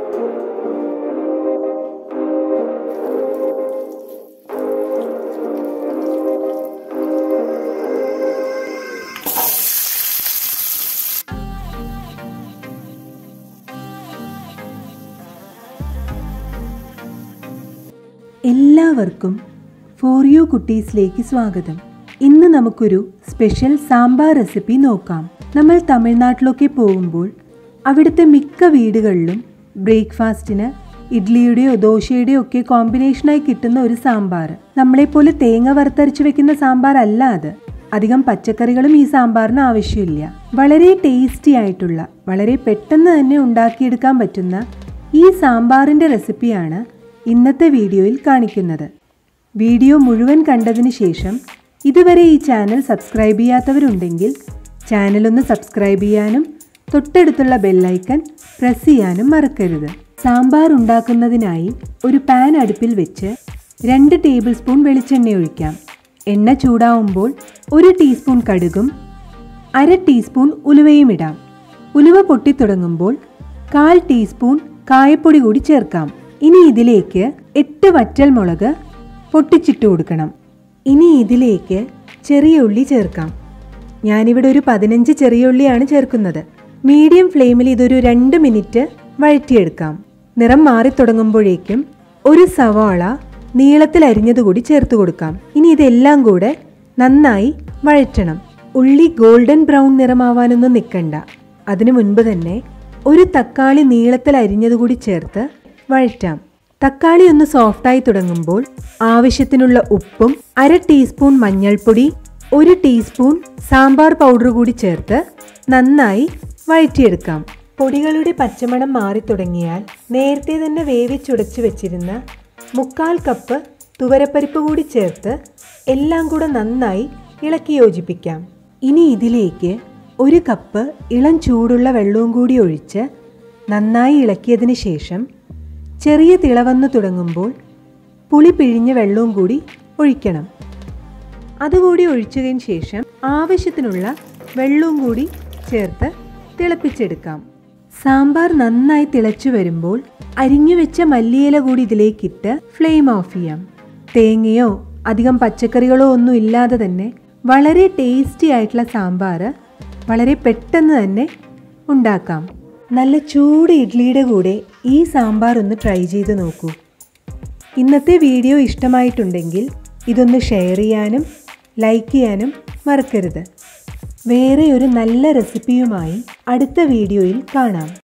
എല്ലാവർക്കും for you കുട്ടീസിലേക്ക് സ്വാഗതം. ഇന്ന് നമുക്കൊരു സ്പെഷ്യൽ സാമ്പാർ റെസിപ്പി നോക്കാം. നമ്മൾ തമിഴ്നാട്ടിലൊക്കെ പോകുമ്പോൾ അവിടുത്തെ മിക്ക വീടുകളിലും ബ്രേക്ക്ഫാസ്റ്റിന് ഇഡ്ഡലിയുടെയോ ദോശയുടെയോ ഒക്കെ കോമ്പിനേഷനായി കിട്ടുന്ന ഒരു സാമ്പാർ. നമ്മളെപ്പോലെ തേങ്ങ വറുത്തരച്ച് വെക്കുന്ന സാമ്പാർ അല്ല അത്. അധികം പച്ചക്കറികളും ഈ സാമ്പാറിന് ആവശ്യമില്ല. വളരെ ടേസ്റ്റി ആയിട്ടുള്ള, വളരെ പെട്ടെന്ന് തന്നെ ഉണ്ടാക്കിയെടുക്കാൻ പറ്റുന്ന ഈ സാമ്പാറിൻ്റെ റെസിപ്പിയാണ് ഇന്നത്തെ വീഡിയോയിൽ കാണിക്കുന്നത്. വീഡിയോ മുഴുവൻ കണ്ടതിന് ശേഷം ഇതുവരെ ഈ ചാനൽ സബ്സ്ക്രൈബ് ചെയ്യാത്തവരുണ്ടെങ്കിൽ ചാനലൊന്ന് സബ്സ്ക്രൈബ് ചെയ്യാനും തൊട്ടടുത്തുള്ള ബെല്ലൈക്കൺ പ്രസ് ചെയ്യാനും മറക്കരുത്. സാമ്പാർ ഉണ്ടാക്കുന്നതിനായി ഒരു പാൻ അടുപ്പിൽ വെച്ച് 2 ടേബിൾ സ്പൂൺ വെളിച്ചെണ്ണ ഒഴിക്കാം. എണ്ണ ചൂടാവുമ്പോൾ 1 ടീസ്പൂൺ കടുകും 1/2 ടീസ്പൂൺ ഉലുവയും ഇടാം. ഉലുവ പൊട്ടിത്തുടങ്ങുമ്പോൾ 1/4 ടീസ്പൂൺ കായപ്പൊടി കൂടി ചേർക്കാം. ഇനി ഇതിലേക്ക് 8 വറ്റൽമുളക് പൊട്ടിച്ചിട്ട് കൊടുക്കണം. ഇനി ഇതിലേക്ക് ചെറിയ ഉള്ളി ചേർക്കാം. ഞാനിവിടെ ഒരു 15 ചെറിയ ഉള്ളിയാണ് ചേർക്കുന്നത്. മീഡിയം ഫ്ലെയിമിൽ ഇതൊരു 2 മിനിറ്റ് വഴറ്റിയെടുക്കാം. നിറം മാറി തുടങ്ങുമ്പോഴേക്കും 1 സവാള നീളത്തിൽ അരിഞ്ഞത് കൂടി ചേർത്ത് കൊടുക്കാം. ഇനി ഇതെല്ലാം കൂടെ നന്നായി വഴറ്റണം. ഉള്ളി ഗോൾഡൻ ബ്രൗൺ നിറമാവാനൊന്നും നിൽക്കണ്ട. അതിനു മുൻപ് തന്നെ 1 തക്കാളി നീളത്തിൽ അരിഞ്ഞത് കൂടി ചേർത്ത് വഴറ്റാം. തക്കാളി ഒന്ന് സോഫ്റ്റായി തുടങ്ങുമ്പോൾ ആവശ്യത്തിനുള്ള ഉപ്പും 1/2 ടീസ്പൂൺ മഞ്ഞൾപ്പൊടി 1 ടീസ്പൂൺ സാമ്പാർ പൗഡർ കൂടി ചേർത്ത് നന്നായി വഴറ്റിയെടുക്കാം. പൊടികളുടെ പച്ചമണം മാറി തുടങ്ങിയാൽ നേരത്തെ തന്നെ വേവിച്ചുടച്ച് വെച്ചിരുന്ന 1/4 കപ്പ് തുവരപ്പരിപ്പ് കൂടി ചേർത്ത് എല്ലാം കൂടെ നന്നായി ഇളക്കി യോജിപ്പിക്കാം. ഇനി ഇതിലേക്ക് 1 കപ്പ് ഇളം ചൂടുള്ള വെള്ളവും കൂടി ഒഴിച്ച് നന്നായി ഇളക്കിയതിന് ശേഷം ചെറിയ തിളവന്ന് തുടങ്ങുമ്പോൾ പുളി പിഴിഞ്ഞ വെള്ളവും കൂടി ഒഴിക്കണം. അതുകൂടി ഒഴിച്ചതിന് ശേഷം ആവശ്യത്തിനുള്ള വെള്ളവും കൂടി ചേർത്ത് തിളപ്പിച്ചെടുക്കാം. സാമ്പാർ നന്നായി തിളച്ചു വരുമ്പോൾ അരിഞ്ഞു വെച്ച മല്ലിയില കൂടി ഇതിലേക്കിട്ട് ഫ്ലെയിം ഓഫ് ചെയ്യാം. തേങ്ങയോ അധികം പച്ചക്കറികളോ ഒന്നും ഇല്ലാതെ തന്നെ വളരെ ടേസ്റ്റി ആയിട്ടുള്ള സാമ്പാർ വളരെ പെട്ടെന്ന് തന്നെ ഉണ്ടാക്കാം. നല്ല ചൂട് ഇഡ്ഡലിയുടെ കൂടെ ഈ സാമ്പാർ ഒന്ന് ട്രൈ ചെയ്ത് നോക്കൂ. ഇന്നത്തെ വീഡിയോ ഇഷ്ടമായിട്ടുണ്ടെങ്കിൽ ഇതൊന്ന് ഷെയർ ചെയ്യാനും ലൈക്ക് ചെയ്യാനും മറക്കരുത്. വേറെ ഒരു നല്ല റെസിപ്പിയുമായി അടുത്ത വീഡിയോയിൽ കാണാം.